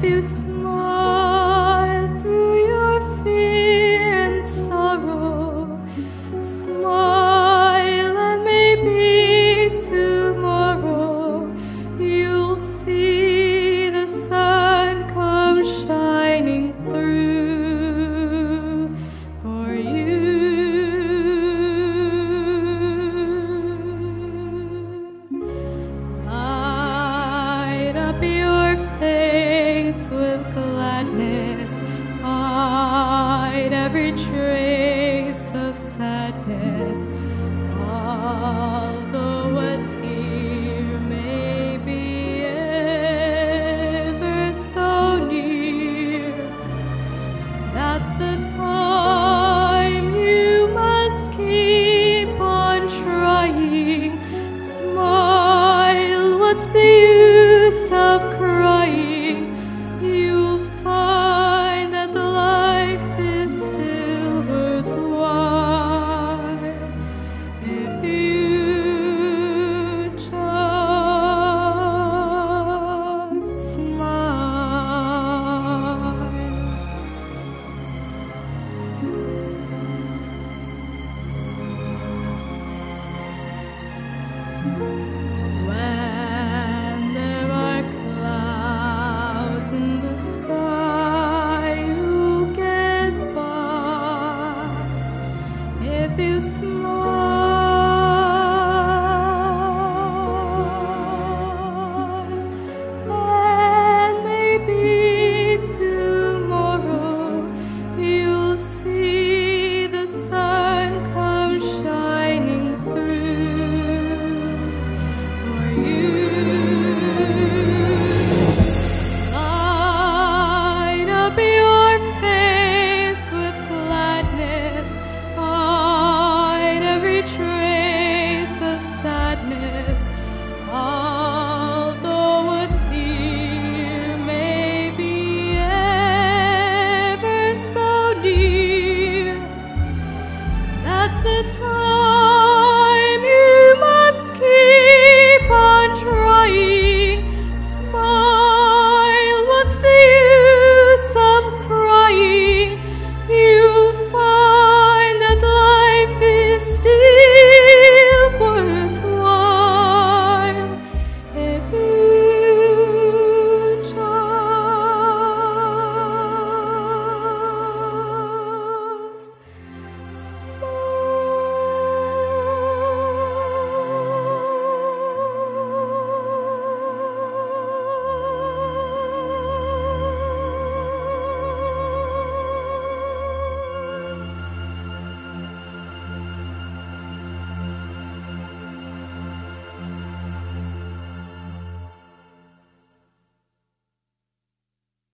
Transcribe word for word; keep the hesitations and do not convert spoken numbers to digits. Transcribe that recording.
If you smile through your fear and sorrow, smile and maybe tomorrow you'll see the sun come shining through for you. Light up your face with gladness, hide every trace of sadness, although a tear may be ever so near. That's the time you must keep on trying. Smile, what's the use of crying? You'll find that the life is still worthwhile if you just smile.